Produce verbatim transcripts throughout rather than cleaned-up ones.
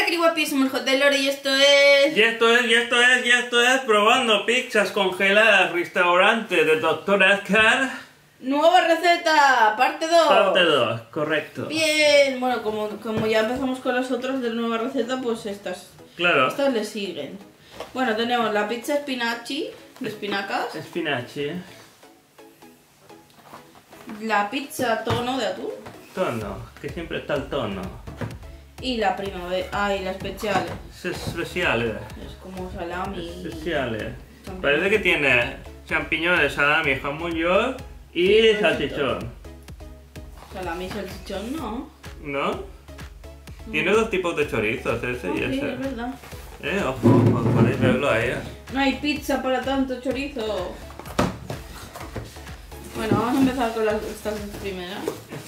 qué guapísimo el Hotel Lore y esto es... Y esto es, y esto es, y esto es probando pizzas congeladas, restaurante de doctor Edgar. Nueva receta, parte dos. Parte dos, correcto. Bien, bueno, como, como ya empezamos con las otras de nueva receta, pues estas, Claro. estas le siguen. Bueno, tenemos la pizza spinaci, de espinacas, Spinaci. la pizza tono de atún Tono, que siempre está el tono. y la primavera, ah, y la speciale. Especiales. Es como salami. Especiales. Champiñón. Parece que tiene champiñones, salami, jamón york y Sí, salchichón. Salami y salchichón, no. ¿No? Tiene dos tipos de chorizos, ese Ah, y sí, ese. es verdad. Eh, ojo, ojo, podéis verlo ahí. eh. No hay pizza para tanto chorizo. Bueno, vamos a empezar con las estas primeras.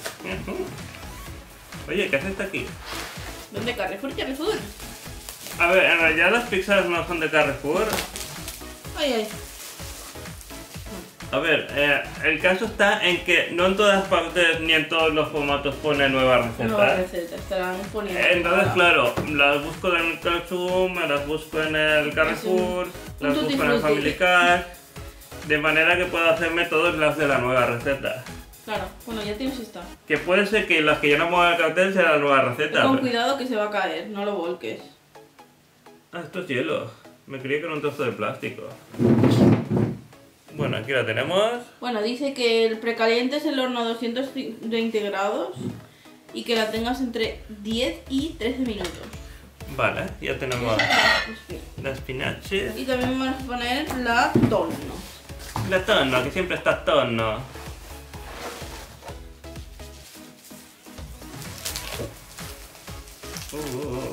Oye, ¿qué haces aquí? ¿Dónde? Carrefour, Carrefour. A ver, en realidad las pizzas no son de Carrefour. Ay, ay. A ver, eh, el caso está en que no en todas partes ni en todos los formatos pone nueva receta. Nueva receta, estarán poniendo. Entonces, ahora. claro, las busco en el Carrefour, me las busco en el Carrefour, un las tutti busco en el frutti. Family Car, de manera que puedo hacerme todas las de la nueva receta. Claro, bueno, ya tienes esta. Que puede ser que las que yo no mueva el cartel sea la nueva receta. Con pero- cuidado que se va a caer, no lo volques. Ah, esto es hielo. Me creí que era un trozo de plástico. Bueno, aquí la tenemos. Bueno, dice que el precaliente es el horno a doscientos veinte grados y que la tengas entre diez y trece minutos. Vale, ya tenemos la spinaci. Y también vamos a poner la tono. La tono, que siempre está tono. Uh, uh, uh.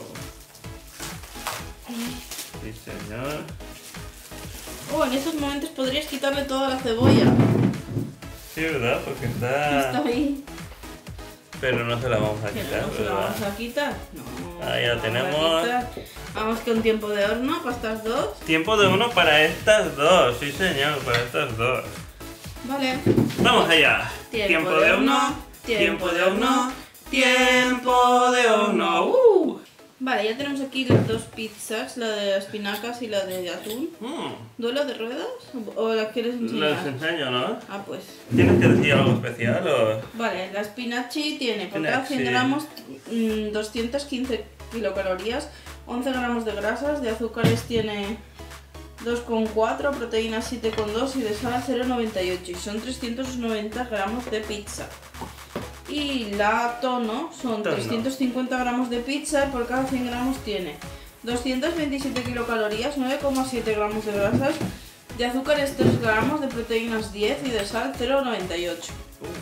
Sí, señor. Oh, en esos momentos podrías quitarle toda la cebolla. Sí, ¿verdad? Porque Está está... ahí. Pero no se la vamos a Que quitar, no se la ¿verdad? vamos a quitar. No. Ahí la no tenemos. Vamos, a quitar. Vamos con tiempo de horno para estas dos. Tiempo de uno para estas dos. Sí, señor, para estas dos. Vale. ¡Vamos allá! Tiempo de horno, tiempo de horno, tiempo de horno. ¡Uh! Vale, ya tenemos aquí las dos pizzas, la de espinacas y la de atún. Mm, ¿Duelo de ruedas? ¿O las quieres enseñar? les enseño, ¿no? Ah, pues. ¿Tienes que decir algo especial o...? Vale, la spinaci tiene por cada Spinaci. cien gramos mm, doscientas quince kilocalorías, once gramos de grasas, de azúcares tiene dos coma cuatro, proteínas siete coma dos y de sal cero coma noventa y ocho y son trescientos noventa gramos de pizza. Y la tono son Tono. trescientos cincuenta gramos de pizza y por cada cien gramos tiene doscientas veintisiete kilocalorías, nueve coma siete gramos de grasas, de azúcares tres gramos, de proteínas diez y de sal cero coma noventa y ocho.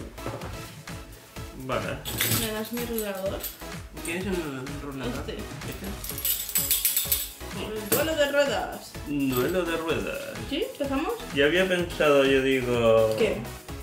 Vale. ¿Me das mi rulador? ¿Quieres el rulador? Este. El duelo de ruedas. Duelo de ruedas. ¿Sí? ¿Empezamos? Ya había pensado, yo digo... ¿Qué?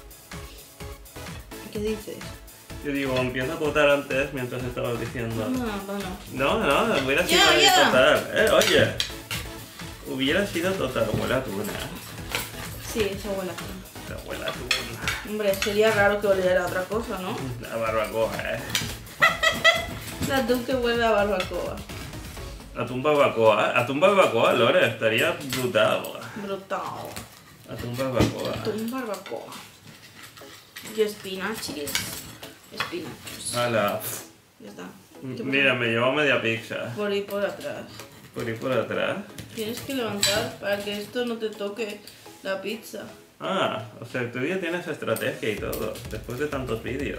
¿Qué dices? Yo digo, empiezo a votar antes mientras estabas diciendo... No, bueno. No, no, hubiera sido Ya, ya. total. Eh, oye, hubiera sido total. Huele a tuna. Sí, esa huele a tuna. La huele a tuna. Hombre, sería raro que oliera a otra cosa, ¿no? La barbacoa, eh. La atún que huele a barbacoa. Atún barbacoa. Atún barbacoa, Lore, estaría brutal. Brutal. Atún barbacoa. Atún barbacoa. Y espinachis. Espinachos. Hala. Ya está. Mira, me llevo media pizza. Por ahí por atrás. Por ahí por atrás. Tienes que levantar para que esto no te toque la pizza. Ah, o sea, tú ya tienes estrategia y todo, después de tantos vídeos.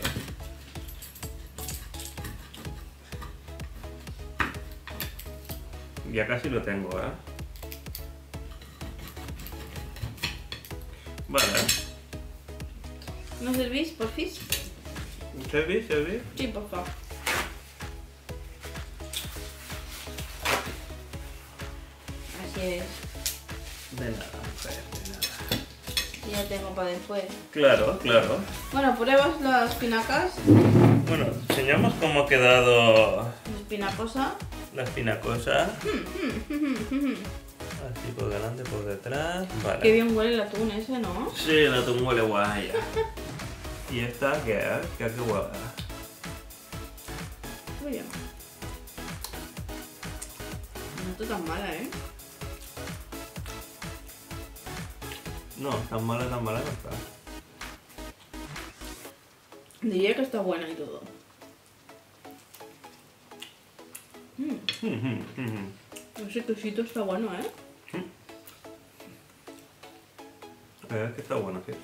Ya casi lo tengo, ¿eh? Vale. ¿No servís, por fin? ¿Serví? ¿Serví? Sí, por favor. Así es. De nada, mujer, de nada. Ya tengo para después. Claro, claro. Bueno, pruebas las espinacas. Bueno, enseñamos cómo ha quedado Espinacosa. la espinacosa. Así por delante, por detrás. Vale. Qué bien huele el atún ese, ¿no? Sí, el atún huele guay. ¿Y esta qué es? ¿Qué hace huele? Oye. está tan mala, ¿eh? No, tan mala, tan mala no está. Diría que está buena y todo. Mm. Mm, mm, mm. Ese quesito está bueno, ¿eh? La verdad es que está bueno, sí.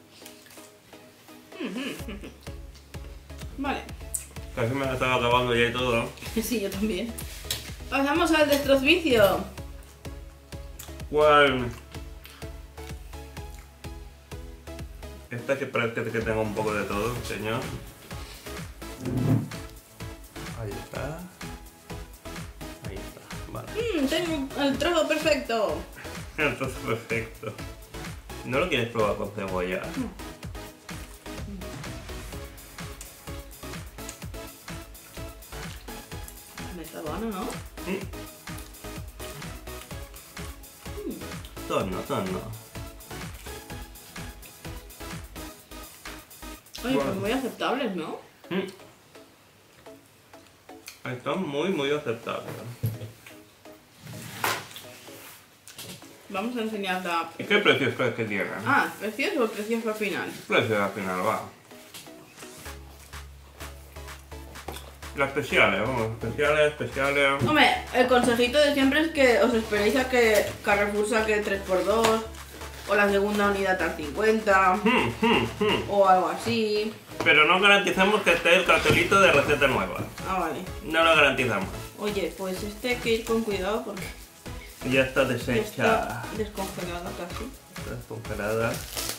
Vale. Casi me la estaba acabando ya y todo, ¿no? Sí, yo también. Pasamos al destrozvicio. ¿Cuál? Esta que parece que tenga un poco de todo, señor. Ahí está. Ahí está, vale. Mm, tengo el trozo perfecto. Entonces, perfecto. ¿No lo quieres probar con cebolla? Me está bueno, ¿no? Mm. Torno, torno. Oye, Bueno. pues muy aceptables, ¿no? Mm. Están muy, muy aceptables. Vamos a enseñar la... ¿Y qué precios crees que tienen? Ah, ¿precios o precios al final? Precios al final, va. Las especiales, vamos, especiales, especiales. Hombre, el consejito de siempre es que os esperéis a que Carrefour saque tres por dos o la segunda unidad al cincuenta Hmm, hmm, hmm. o algo así. Pero no garantizamos que esté el cartelito de receta nueva. Ah, vale. No lo garantizamos. Oye, pues este hay que ir con cuidado porque Ya está ya deshecha. está descongelada casi. Está descongelada.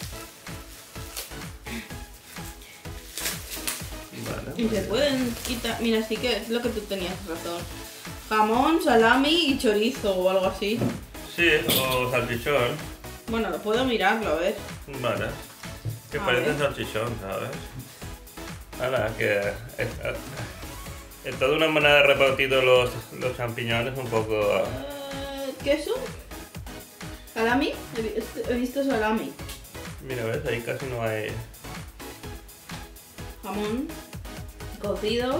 Vale. Y se pueden quitar... Mira, sí que es lo que tú tenías razón. Jamón, salami y chorizo o algo así. Sí, o salchichón. Bueno, lo puedo mirarlo, a ver. Vale. Que A parece ver. salchichón, ¿sabes? Ahora, que es, es toda una manera de repartir los, los champiñones un poco... Eh, ¿Queso? ¿Salami? He, vi- he visto salami. Mira, ves, ahí casi no hay... Jamón cocido.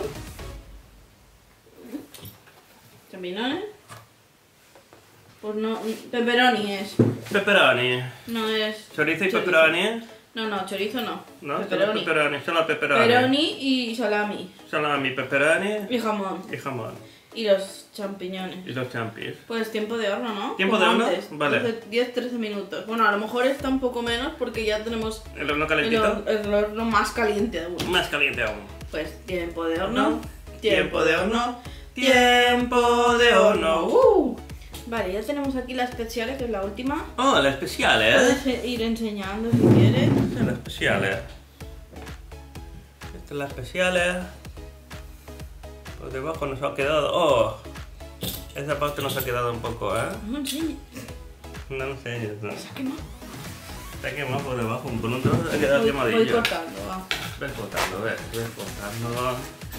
Champiñones. Pues no, pepperoni es. Pepperoni. No es. Chorizo y pepperoni. No, no, chorizo no. No, solo Pepperoni. pepperoni, solo pepperoni. Pepperoni y salami. Salami, pepperoni Y jamón. y jamón. Y los champiñones. Y los champis. Pues tiempo de horno, ¿no? ¿Tiempo Como de horno? antes, Vale. diez trece minutos. Bueno, a lo mejor está un poco menos porque ya tenemos ¿El horno el, calentito? hor- el horno más caliente aún. Más caliente aún. Pues tiempo de horno. Tiempo de horno. Tiempo de horno. Uh. Vale, ya tenemos aquí la especial, que es la última. Oh, la especial, ¿eh? Puedes ir enseñando si quieres. Esta es la especial, ¿eh? Esta es la especial, ¿eh? Por debajo nos ha quedado... Oh, esa parte nos ha quedado un poco, ¿eh? No enseñes. No lo sé, no. Se ha quemado. Está quemado por debajo, un pronto ha quedado Voy, quemadillo. voy cortando, va. Ves cortando, ves, ves cortando.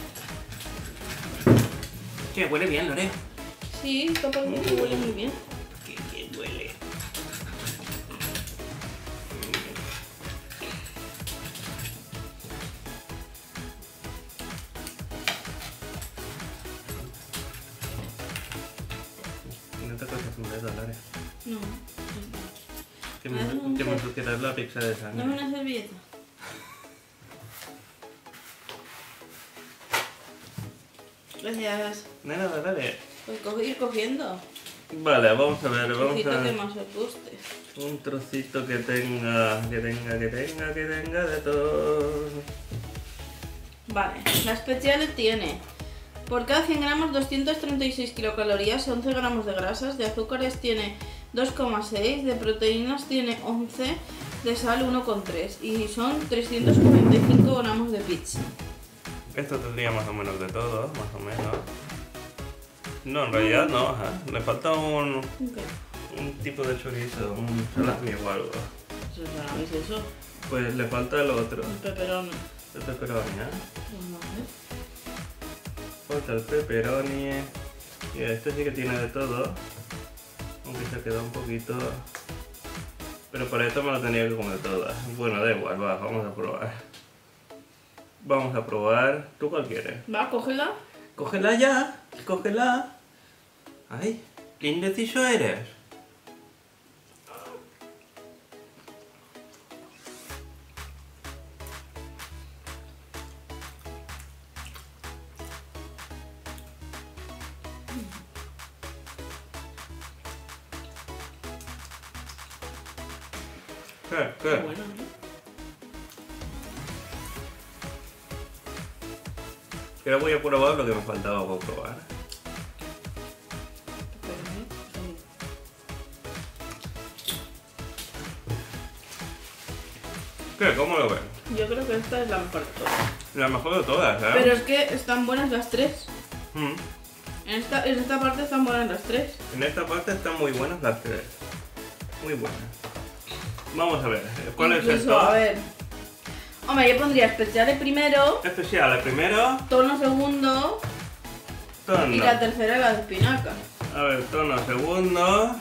Que huele bien, Lore. Sí, esta parte huele muy bien. Que bien huele. No te cortes un dedo, Lore. No. Que Ah, no, me, que me no. ensuciarás la pizza de sangre. Dame una servilleta. Gracias. No, no, dale. Pues coge, ir cogiendo. Vale, vamos a ver, Un vamos trocito a que ver. más os guste. Un trocito que tenga, que tenga, que tenga, que tenga de todo. Vale, la especial tiene por cada cien gramos doscientas treinta y seis kilocalorías, once gramos de grasas, de azúcares tiene dos coma seis, de proteínas tiene once, de sal uno coma tres y son trescientos cuarenta y cinco gramos de pizza. Esto tendría más o menos de todo, más o menos. No, en realidad no, ajá. Le falta un, Ok. un tipo de chorizo, un salami o algo. Eso es es eso, Pues le falta el otro, un pepperoni. el pepperoni, ¿eh? Vale. Falta el pepperoni. Y este sí que tiene de todo. Aunque se queda un poquito. Pero para esto me lo tenía que comer toda. Bueno, da igual, va, vamos a probar. Vamos a probar. ¿Tú cuál quieres? Va, cógela. Cógela ya, cógela. Ay, ¿Qué indeciso eres? ¿Qué? ¿Qué? Qué bueno, ¿no? Ahora voy a probar lo que me faltaba por probar. ¿Qué? ¿Cómo lo ves? Yo creo que esta es la mejor de todas. La mejor de todas, ¿eh? Pero es que están buenas las tres. Mm. En esta, en esta parte están buenas las tres. En esta parte están muy buenas las tres. Muy buenas. Vamos a ver, ¿cuál Incluso, es esto? A ver. Hombre, yo pondría especial el primero, Especial, el primero, tono segundo tono. y la tercera la de espinaca. A ver, tono segundo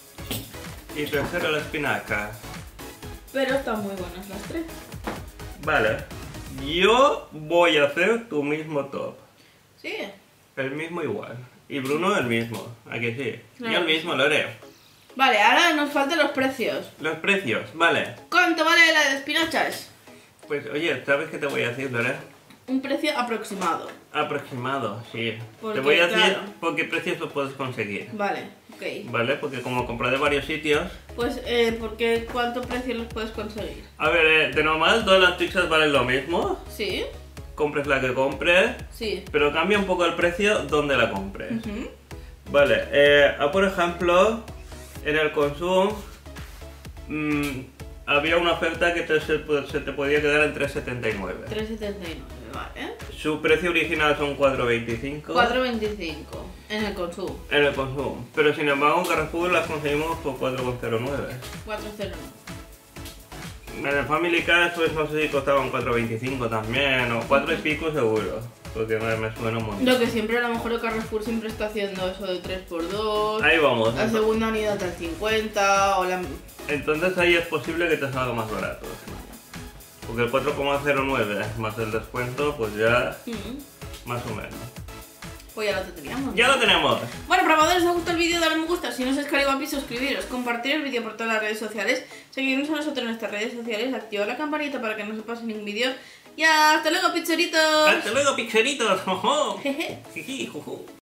y tercero la espinaca. Pero están muy buenas las tres. Vale, yo voy a hacer tu mismo top. Sí. El mismo igual. Y Bruno el mismo, ¿a que sí? Claro. Yo el mismo lo haré. Vale, ahora nos faltan los precios. Los precios, vale. ¿Cuánto vale la de espinachas? Pues oye, ¿sabes qué te voy a decir, Lore? Un precio aproximado. Aproximado, sí. Porque, te voy a decir claro. por qué precios lo puedes conseguir. Vale, ok. Vale, porque como compré de varios sitios. Pues, eh, ¿por qué? ¿Cuánto precio los puedes conseguir? A ver, eh, de normal todas las pizzas valen lo mismo. ¿Sí? Compres la que compres, Sí. pero cambia un poco el precio donde la compres. Ujú. Vale, eh, ah, por ejemplo, en el Consum mmm, había una oferta que te, se, se te podía quedar en tres setenta y nueve. tres setenta y nueve, vale. Su precio original son cuatro veinticinco. cuatro veinticinco en el consumo. En el Consum. Pero sin embargo en Carrefour las conseguimos por cuatro cero nueve. cuatro cero nueve. En el Family Cash pues no sé si costaban cuatro veinticinco también o cuatro y pico seguro. Porque me, me suena un montón. Lo que siempre, a lo mejor el Carrefour siempre está haciendo eso de tres por dos. Ahí vamos. La segunda unidad al cincuenta o la... Entonces ahí es posible que te salga más barato. Porque el cuatro cero nueve más el descuento pues ya Mm. más o menos. Pues ya lo tendríamos. ¡Ya lo tenemos! Bueno, probadores, os ha gustado el vídeo, dale me gusta. Si no os es guapi, suscribiros, compartir el vídeo por todas las redes sociales, seguirnos a nosotros en nuestras redes sociales, activar la campanita para que no se pase ningún vídeo. Y hasta luego, pizzeritos. ¡Hasta luego, pixeritos! ¡Jojo! Jeje. Jiji, juju.